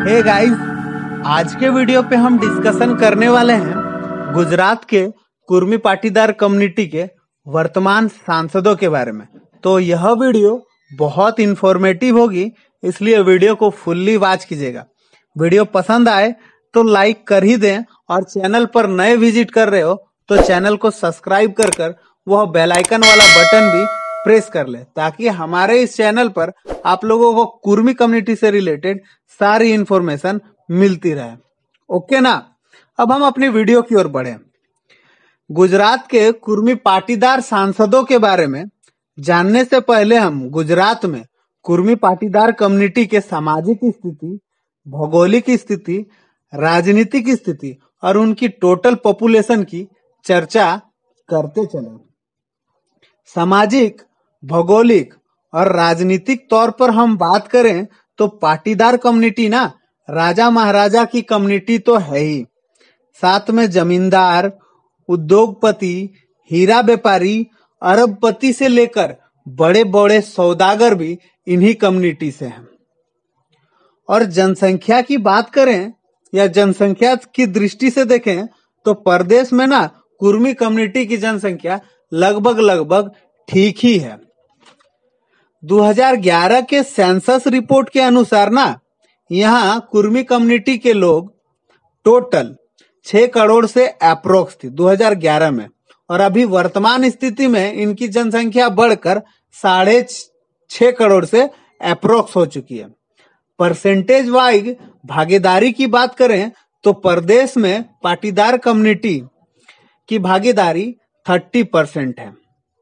Hey guys, आज के video पे हम डिस्कशन करने वाले हैं गुजरात के कुर्मी पाटीदार कम्युनिटी के वर्तमान सांसदों के बारे में। तो यह वीडियो बहुत इंफॉर्मेटिव होगी, इसलिए वीडियो को फुल्ली वॉच कीजिएगा। वीडियो पसंद आए तो लाइक कर ही दें, और चैनल पर नए विजिट कर रहे हो तो चैनल को सब्सक्राइब कर वह बेल आइकन वाला बटन भी प्रेस कर ले, ताकि हमारे इस चैनल पर आप लोगों को कुर्मी कम्युनिटी से रिलेटेड सारी इंफॉर्मेशन मिलती रहे। ओके ना। अब हम अपनी वीडियो की ओर बढ़े। गुजरात के कुर्मी पाटीदार सांसदों के बारे में जानने से पहले हम गुजरात में कुर्मी पाटीदार कम्युनिटी के सामाजिक स्थिति, भौगोलिक स्थिति, राजनीतिक स्थिति और उनकी टोटल पॉपुलेशन की चर्चा करते चले। सामाजिक, भौगोलिक और राजनीतिक तौर पर हम बात करें तो पाटीदार कम्युनिटी ना राजा महाराजा की कम्युनिटी तो है ही, साथ में जमींदार, उद्योगपति, हीरा व्यापारी, अरबपति से लेकर बड़े बड़े सौदागर भी इन्हीं कम्युनिटी से हैं। और जनसंख्या की बात करें या जनसंख्या की दृष्टि से देखें तो प्रदेश में ना कुर्मी कम्युनिटी की जनसंख्या लगभग ठीक ही है। 2011 के सेंसस रिपोर्ट के अनुसार ना यहाँ कुर्मी कम्युनिटी के लोग टोटल 6 करोड़ से अप्रोक्स थी 2011 में, और अभी वर्तमान स्थिति में इनकी जनसंख्या बढ़कर 6.5 करोड़ से अप्रोक्स हो चुकी है। परसेंटेज वाइज भागीदारी की बात करें तो प्रदेश में पाटीदार कम्युनिटी की भागीदारी 30% है।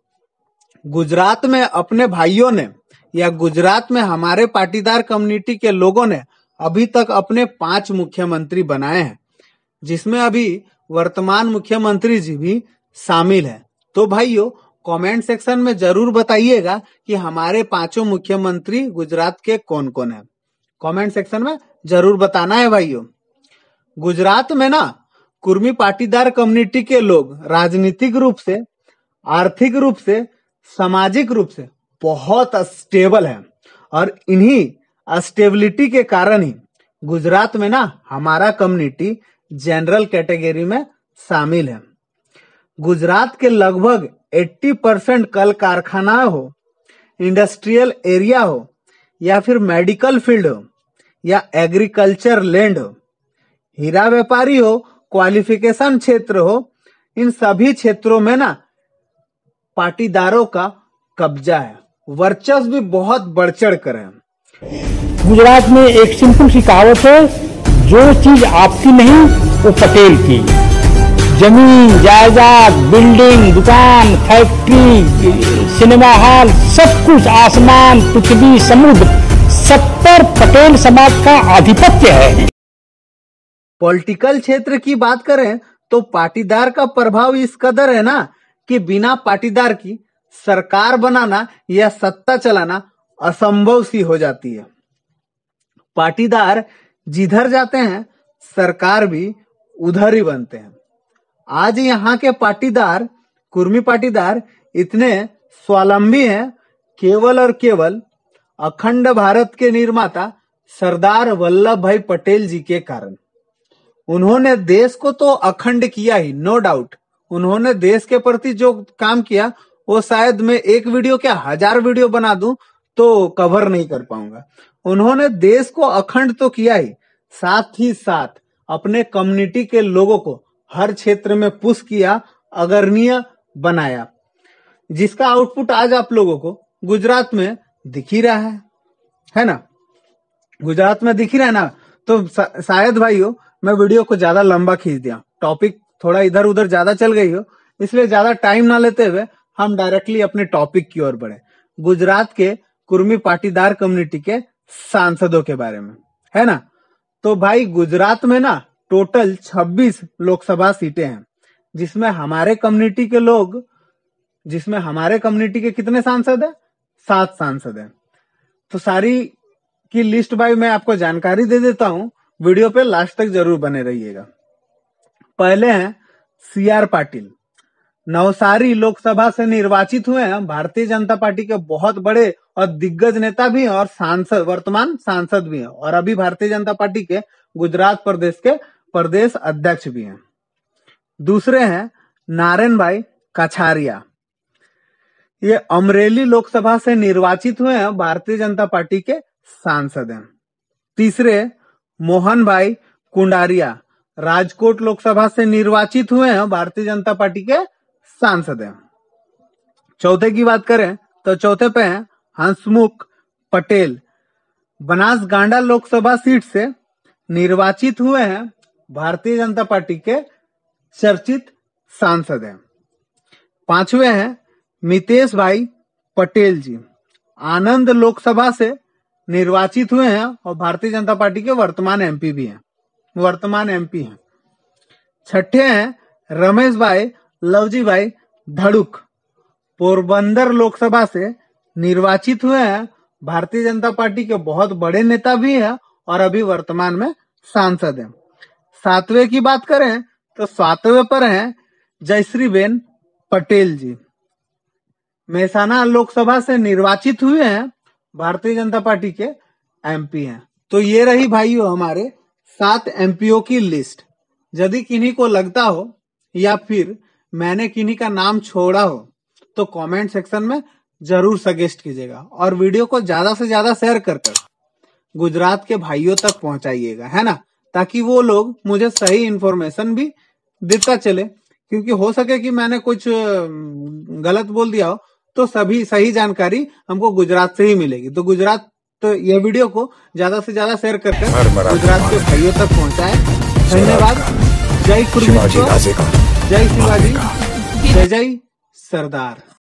गुजरात में अपने भाइयों ने या गुजरात में हमारे पाटीदार कम्युनिटी के लोगों ने अभी तक अपने 5 मुख्यमंत्री बनाए हैं, जिसमें अभी वर्तमान मुख्यमंत्री जी भी शामिल हैं। तो भाइयों, कमेंट सेक्शन में जरूर बताइएगा कि हमारे 5 मुख्यमंत्री गुजरात के कौन कौन हैं। कमेंट सेक्शन में जरूर बताना है भाइयों। गुजरात में ना कुर्मी पाटीदार कम्युनिटी के लोग राजनीतिक रूप से, आर्थिक रूप से, सामाजिक रूप से बहुत स्टेबल है, और इन्हीं स्टेबिलिटी के कारण ही गुजरात में ना हमारा कम्युनिटी जनरल कैटेगरी में शामिल है। गुजरात के लगभग 80% कल कारखाना हो, इंडस्ट्रियल एरिया हो, या फिर मेडिकल फील्ड हो, या एग्रीकल्चर लैंड हो, हीरा व्यापारी हो, क्वालिफिकेशन क्षेत्र हो, इन सभी क्षेत्रों में ना पाटीदारों का कब्जा है। वर्चस्व भी बहुत बढ़ चढ़ कर है। गुजरात में एक सिंपल सी कहावत है, जो चीज आपकी नहीं वो पटेल की। जमीन, जायदाद, बिल्डिंग, दुकान, फैक्ट्री, सिनेमा हॉल, सब कुछ, आसमान, पृथ्वी, समुद्र, सब पर पटेल समाज का आधिपत्य है। पॉलिटिकल क्षेत्र की बात करें तो पाटीदार का प्रभाव इस कदर है ना कि बिना पाटीदार की सरकार बनाना या सत्ता चलाना असंभव सी हो जाती है। पाटीदार जिधर जाते हैं सरकार भी उधर ही बनते हैं। आज यहाँ के पाटीदार, कुर्मी पाटीदार इतने स्वावलंबी हैं केवल और केवल अखंड भारत के निर्माता सरदार वल्लभ भाई पटेल जी के कारण। उन्होंने देश को तो अखंड किया ही, नो डाउट। उन्होंने देश के प्रति जो काम किया वो शायद मैं एक वीडियो क्या 1000 वीडियो बना दूं तो कवर नहीं कर पाऊंगा। उन्होंने देश को अखंड तो किया ही, साथ ही साथ अपने कम्युनिटी के लोगों को हर क्षेत्र में पुश किया, अग्रणीय बनाया, जिसका आउटपुट आज आप लोगों को गुजरात में दिख ही रहा है ना। गुजरात में दिख ही रहा है ना। तो शायद भाइयों मैं वीडियो को ज्यादा लंबा खींच दिया, टॉपिक थोड़ा इधर उधर ज्यादा चल गई हो, इसलिए ज्यादा टाइम ना लेते हुए हम डायरेक्टली अपने टॉपिक की ओर बढ़े। गुजरात के कुर्मी पाटीदार कम्युनिटी के सांसदों के बारे में, है ना। तो भाई गुजरात में ना टोटल 26 लोकसभा सीटें हैं, जिसमें हमारे कम्युनिटी के कितने सांसद हैं? 7 सांसद हैं। तो सारी की लिस्ट भाई मैं आपको जानकारी दे देता हूं, वीडियो पे लास्ट तक जरूर बने रहिएगा। पहले हैं CR पाटिल, नवसारी लोकसभा से निर्वाचित हुए हैं भारतीय जनता पार्टी के बहुत बड़े और दिग्गज नेता भी हैं और सांसद, वर्तमान सांसद भी हैं और अभी भारतीय जनता पार्टी के गुजरात प्रदेश के प्रदेश अध्यक्ष भी हैं। दूसरे हैं नारायण भाई कछारिया, ये अमरेली लोकसभा से निर्वाचित हुए हैं, भारतीय जनता पार्टी के सांसद हैं। तीसरे मोहन भाई कुंडारिया, राजकोट लोकसभा से निर्वाचित हुए हैं, भारतीय जनता पार्टी के सांसद हैं। चौथे की बात करें तो चौथे पे हैं हंसमुख पटेल, बनासकांडा लोकसभा सीट से निर्वाचित हुए हैं, भारतीय जनता पार्टी के चर्चित सांसद हैं। पांचवे हैं मितेश भाई पटेल जी, आनंद लोकसभा से निर्वाचित हुए हैं और भारतीय जनता पार्टी के वर्तमान एमपी भी हैं, वर्तमान एमपी हैं। छठे हैं रमेश भाई लवजी भाई धड़ुक, पोरबंदर लोकसभा से निर्वाचित हुए हैं, भारतीय जनता पार्टी के बहुत बड़े नेता भी हैं और अभी वर्तमान में सांसद हैं। सातवें की बात करें तो सातवें पर हैं जयश्रीबेन पटेल जी, मेहसाना लोकसभा से निर्वाचित हुए हैं, भारतीय जनता पार्टी के एमपी हैं। तो ये रही भाइयों हमारे 7 एमपीओ की लिस्ट। यदि किन्हीं को लगता हो या फिर मैंने किन्हीं का नाम छोड़ा हो तो कमेंट सेक्शन में जरूर सजेस्ट कीजिएगा और वीडियो को ज्यादा से ज्यादा शेयर कर गुजरात के भाइयों तक पहुंचाइएगा, है ना, ताकि वो लोग मुझे सही इंफॉर्मेशन भी देता चले, क्योंकि हो सके कि मैंने कुछ गलत बोल दिया हो तो सभी सही जानकारी हमको गुजरात से ही मिलेगी। तो गुजरात तो ये वीडियो को ज्यादा से ज्यादा शेयर करके गुजरात के भाइयों तक पहुंचाए। धन्यवाद। जय कुर्मी, जय शिवाजी, जय जय सरदार।